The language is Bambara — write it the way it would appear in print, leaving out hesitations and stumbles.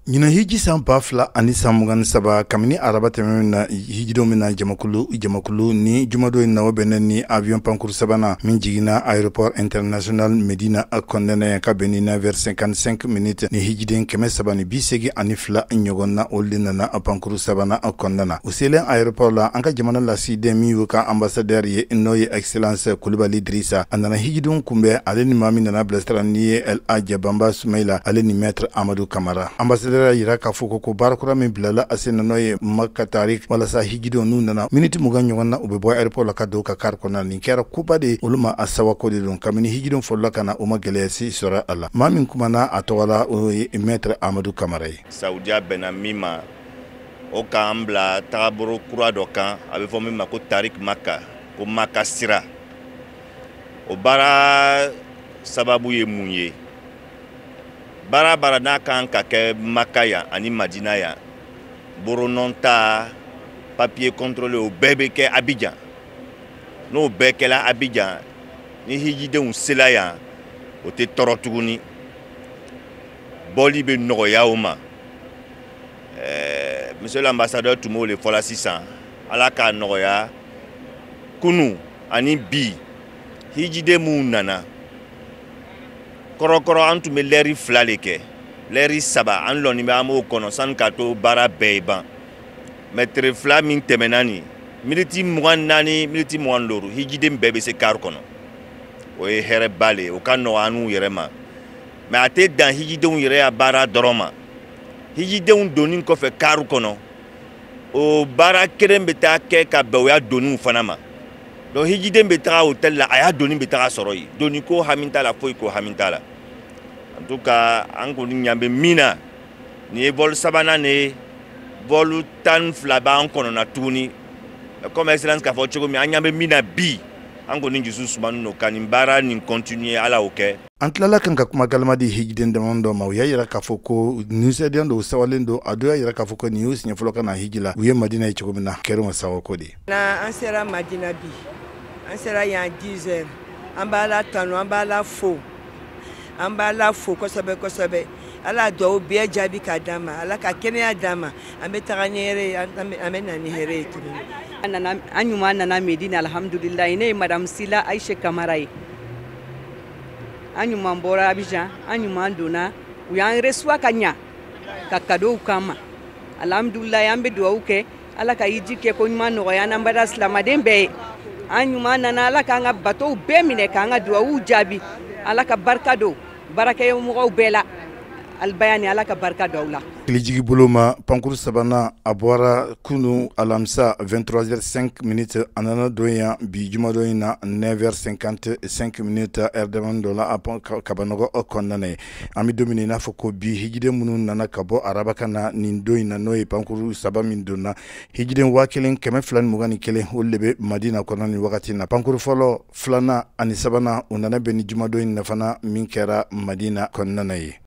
Nyina hiji sampa fla ani samugan saba kamini araba temena hijido mina jamakulu ni jumado na wabene ni avion pankuru sabana min jigina aéroport international Medina kondene ka benina vers 55 minutes ni hijiden keme sabani bisegi ani fla nyogonna oldina na pankuru sabana kondana usele aéroport la anka jamana la side mi wuka ambassadeur ye noye excellence Kulibali Idrissa anana hijidun kumbe ale ni mami na blastran ni El Ajabamba Sumaila ale ni maître Amadou Kamara ambassadeur yira ka foko ko barakura min bilala asena noye makka tarik wala sa higido nu nana minute mugan nyonna ube boy airport la kado ka kar kona ni kera kuba de uluma asawa ko de don kamini higido folla kana o magelesi sura Allah mamin kuma na atowala o maître Amadou Kamara Saudia benamima o ka ambla taburo kura do kan abe fo min mako tarik makka ko makka sira o bara sababu ye munye bara na kan ka ke makaya ani madina ya borononta papier contrôlé au bébé ke Abidjan no beke la Abidjan ni hijide un selaya o te torotuguni boli be noya oma monsieur l'ambassadeur tumo le fola 600 ala ka noya kunu ani bi hijide mu nana korokoro antu me leri flaleke leri saba an loni be amo kono san kato bara beiban metre fla min temenani militi muannani militi muanloru hijide mbebe se kar kono o e here bale o kanu anu yerema me ate dan hijide un yere bara doroma hijide un donin ko fe kar kono o bara kerembe ta ke ka be o ya donu fanama do hijide mbe ta hotel la aya doni mbe ta soroyi doni ko haminta la foi ko haminta la en tout cas ango ni nyambe mina ni vol sabana ne vol tan flaba an kono na tuni comme excellence ka fo chego mi anyambe mina bi ango ni Jesus manu no kanimbara ni continuer ala oke antlala kanka kuma kalma di hijiden de mondo ma ya yira kafoko nuse de ndo sawalendo ado ya yira kafoko news nya floka na hijila uye madina ya chego mina kero masawa kodi na ansera madina bi ansera ya 10h ambala tanu ambala fo kosobe ala do be jabi kadama ala ka kenya dama ametaganyere amena ni here tu anana anyuma na Medina alhamdulillah ine madam Sila Aisha Kamarai anyuma mbora Abidjan anyuma ndona uyan reswa kanya kakado kama alhamdulillah yambe do uke ala ka yijike ko nyuma no yana mbada slama dembe anyuma nana ala ka nga bato be mine ka nga do ujabi ala ka barkado baraka yo mo bela albayani ala ka barka dawla Kilijigi Boloma pankuru sabana abora kunu alamsa 23h05 anana doya bi juma doyina 9h55 erdemandola apon kabanogo okonnane ami domine na foko bi hijide munu nana kabo arabakana nindoyina noy pankuru sabamin donna hijide wakelen keme flan mugani kele hollebe madina konani wakati na pankuru folo flana ani sabana unana beni juma doyina fana minkera madina konnane